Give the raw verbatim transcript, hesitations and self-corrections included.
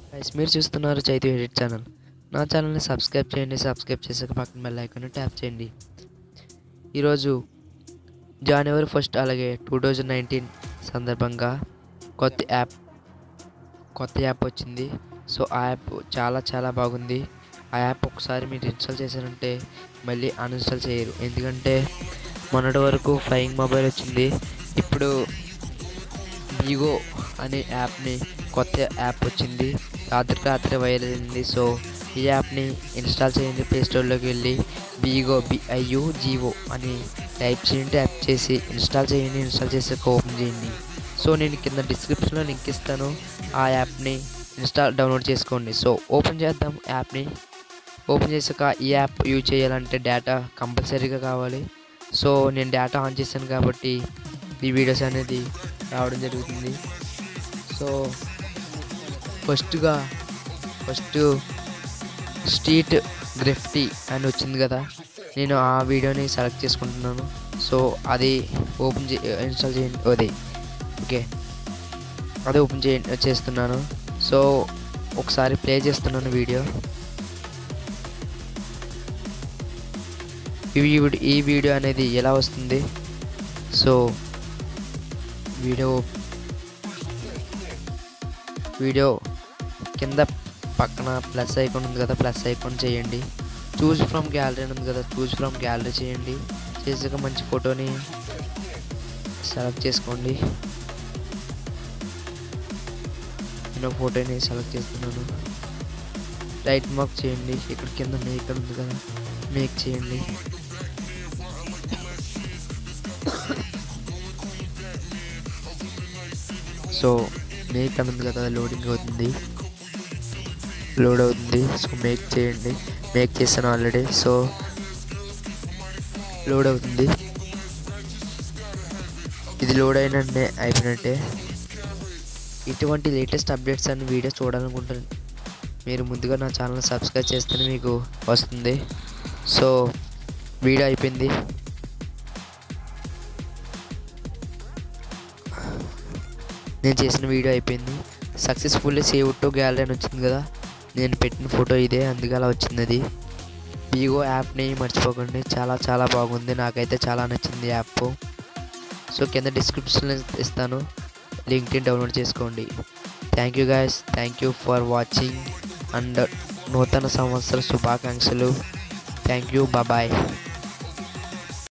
Guys మీరు చూస్తున్నారు Chaitu edit channel. నా ఛానల్ని సబ్స్క్రైబ్ చేయండి. సబ్స్క్రైబ్ చేసాక పక్కన బెల్ ఐకాన్ని ట్యాప్ చేయండి. ఈరోజు జనవరి ఫస్ట్ అలాగే టూ థౌజండ్ నైన్టీన్ సందర్భంగా కొత్త యాప్ కొత్త యాప్ వచ్చింది. సో ఆ యాప్ చాలా చాలా బాగుంది. ఆ యాప్ ఒకసారి మీరు ఇన్స్టాల్ చేశారంటే మళ్ళీ అన్ఇన్స్టాల్ చేయరు. ఎందుకంటే మొన్నటి వరకు ఫ్లయింగ్ మొబైల్ వచ్చింది. ఇప్పుడు బీగో అనే యాప్ని కొత్త యాప్ వచ్చింది. రాత్రి రాత్రి వైరల్ అయింది. సో ఈ యాప్ని ఇన్స్టాల్ చేయండి. ప్లే స్టోర్లోకి వెళ్ళి బీగో బిఐయు జీవో అని టైప్ చేయండి. టైప్ చేసి ఇన్స్టాల్ చేయండి. ఇన్స్టాల్ చేసాక ఓపెన్ చేయండి. సో నేను కింద డిస్క్రిప్షన్లో లింక్ ఇస్తాను. ఆ యాప్ని ఇన్స్టాల్ డౌన్లోడ్ చేసుకోండి. సో ఓపెన్ చేద్దాం యాప్ని. ఓపెన్ చేసాక ఈ యాప్ యూజ్ చేయాలంటే డేటా కంపల్సరీగా కావాలి. సో నేను డేటా ఆన్ చేశాను కాబట్టి ఈ వీడియోస్ అనేది రావడం జరుగుతుంది. సో ఫస్ట్గా ఫస్ట్ స్ట్రీట్ గ్రిఫ్టీ అని వచ్చింది కదా, నేను ఆ వీడియోని సెలెక్ట్ చేసుకుంటున్నాను. సో అది ఓపెన్ చే ఇన్స్టాల్ చేయండి. అదే ఓకే అదే ఓపెన్ చే చేస్తున్నాను. సో ఒకసారి ప్లే చేస్తున్నాను వీడియో. ఈ ఈ వీడియో అనేది ఎలా వస్తుంది. సో వీడియో వీడియో కింద పక్కన ప్లస్ ఐకాన్ ఉంది కదా, ప్లస్ ఐకాన్ చేయండి. చూస్ ఫ్రమ్ గ్యాలరీ ఉంది కదా, చూస్ ఫ్రమ్ గ్యాలరీ చేయండి. చేసాక మంచి ఫోటోని సెలెక్ట్ చేసుకోండి. నేను ఫోటోని సెలెక్ట్ చేస్తున్నాను. రైట్ మార్క్ చేయండి. ఇక్కడ కింద మేక్ ఉంది కదా, మేక్ చేయండి. సో మేక్ అని ఉంది కదా, లోడింగ్ అవుతుంది లోడ్ అవుతుంది. సో మేక్ చేయండి. మేక్ చేశాను ఆల్రెడీ. సో లోడ్ అవుతుంది. ఇది లోడ్ అయినట్టే అయిపోయినట్టే. ఇటువంటి లేటెస్ట్ అప్డేట్స్ అన్ని వీడియోస్ చూడాలనుకుంటాను మీరు ముందుగా నా ఛానల్ సబ్స్క్రైబ్ చేస్తేనే మీకు వస్తుంది. సో వీడియో అయిపోయింది. నేను చేసిన వీడియో అయిపోయింది. సక్సెస్ఫుల్లీ సేవ్ టు గ్యాలరీ అని వచ్చింది కదా, నేను పెట్టిన ఫోటో ఇదే, అందుకే అలా వచ్చింది. అది బీగో యాప్ని మర్చిపోకండి. చాలా చాలా బాగుంది. నాకైతే చాలా నచ్చింది యాప్. సో కింద డిస్క్రిప్షన్లో ఇస్తాను, లింక్ని డౌన్లోడ్ చేసుకోండి. Thank you guys. Thank you for watching and నూతన సంవత్సర శుభాకాంక్షలు. Thank you. బాయ్.